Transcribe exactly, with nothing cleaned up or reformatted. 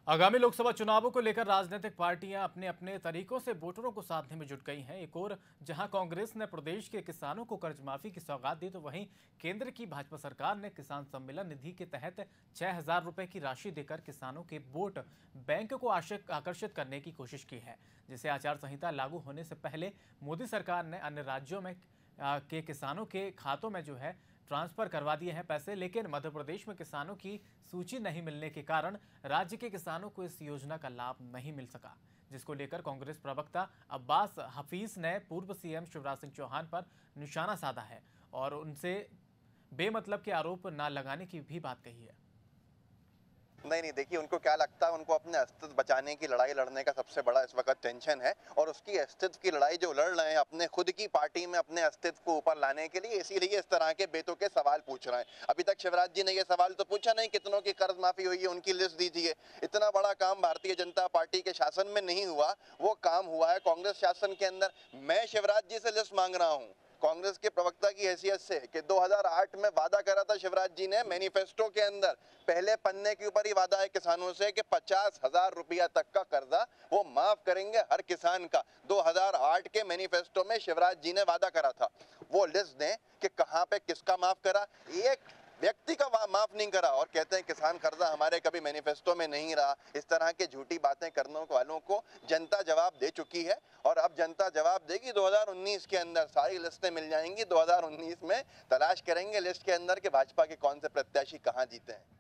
आगामी लोकसभा चुनावों को लेकर राजनीतिक पार्टियां अपने अपने तरीकों से वोटरों को साधने में जुट गई हैं। एक और जहां कांग्रेस ने प्रदेश के किसानों को कर्ज माफी की सौगात दी, तो वहीं केंद्र की भाजपा सरकार ने किसान सम्मेलन निधि के तहत छह हजार रुपए की राशि देकर किसानों के वोट बैंक को आकर्षित करने की कोशिश की है, जिसे आचार संहिता लागू होने से पहले मोदी सरकार ने अन्य राज्यों में के किसानों के खातों में जो है ट्रांसफर करवा दिए हैं पैसे। लेकिन मध्य प्रदेश में किसानों की सूची नहीं मिलने के कारण राज्य के किसानों को इस योजना का लाभ नहीं मिल सका, जिसको लेकर कांग्रेस प्रवक्ता अब्बास हफीज ने पूर्व सीएम शिवराज सिंह चौहान पर निशाना साधा है और उनसे बेमतलब के आरोप न लगाने की भी बात कही है। नहीं नहीं देखिए, उनको क्या लगता है, उनको अपने अस्तित्व बचाने की लड़ाई लड़ने का सबसे बड़ा इस वक्त टेंशन है और उसकी अस्तित्व की लड़ाई जो लड़ रहे हैं अपने खुद की पार्टी में अपने अस्तित्व को ऊपर लाने के लिए, इसीलिए इस तरह के बेतुके के सवाल पूछ रहे हैं। अभी तक शिवराज जी ने ये सवाल तो पूछा नहीं कितनों की कर्ज माफी हुई है, उनकी लिस्ट दीजिए। इतना बड़ा काम भारतीय जनता पार्टी के शासन में नहीं हुआ, वो काम हुआ है कांग्रेस शासन के अंदर। मैं शिवराज जी से लिस्ट मांग रहा हूँ कांग्रेस के प्रवक्ता की हैसियत से कि दो हज़ार आठ में वादा करा था शिवराज जी ने मैनिफेस्टो के अंदर, पहले पन्ने के ऊपर ही वादा है किसानों से कि पचास हजार रुपया तक का कर्जा वो माफ करेंगे हर किसान का। दो हज़ार आठ के मैनिफेस्टो में शिवराज जी ने वादा करा था। वो लिस्ट दें कि कहां पे किसका माफ करा, एक व्यक्ति का माफ नहीं करा और कहते हैं किसान कर्जा हमारे कभी मैनिफेस्टो में नहीं रहा। इस तरह के झूठी बातें करने वालों को जनता जवाब दे चुकी है और अब जनता जवाब देगी। दो हज़ार उन्नीस के अंदर सारी लिस्टें मिल जाएंगी। दो हज़ार उन्नीस में तलाश करेंगे लिस्ट के अंदर कि भाजपा के कौन से प्रत्याशी कहां जीते हैं।